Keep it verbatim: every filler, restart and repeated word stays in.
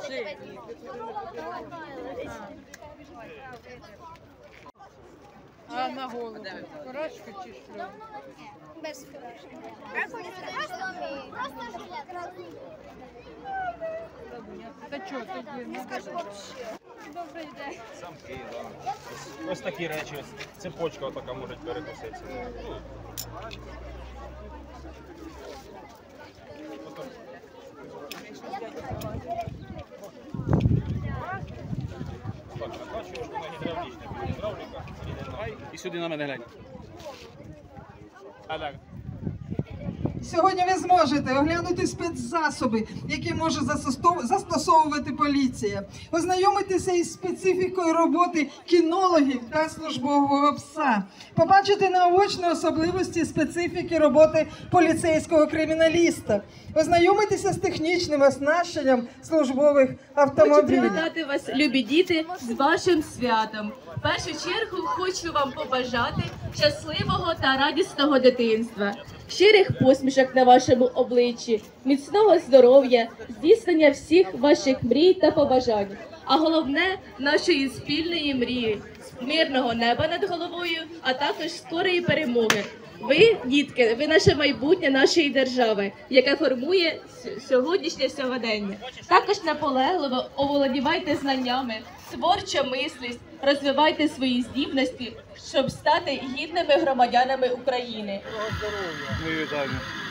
А на голову? Фуражку чи що? Без фуражки. Просто жилет. Та чого тоді? Не скажу вообще. Добрий день. Самки, так. Ось такі речі, ось цепочка отака може перекуситися. Так, накачуєш на гідравлічне, гідравліка, і сюди на мене глянь. А так. Сьогодні ви зможете оглянути спецзасоби, які може застосовувати поліція, ознайомитися із специфікою роботи кінологів та службового пса, побачити наочно особливості специфіки роботи поліцейського криміналіста, ознайомитися з технічним оснащенням службових автомобілів. Хочу привітати вас, любі діти, з вашим святом. В першу чергу хочу вам побажати щасливого та радісного дитинства, щирих посмішок на вашому обличчі, міцного здоров'я, здійснення всіх ваших мрій та побажань, а головне – нашої спільної мрії, мирного неба над головою, а також скорої перемоги. Ви, дітки, ви наше майбутнє нашої держави, яке формує сьогоднішнє сьогодення. Також наполегливо оволодівайте знаннями, творчо мисліть, розвивайте свої здібності, щоб стати гідними громадянами України. Ми вітаємо.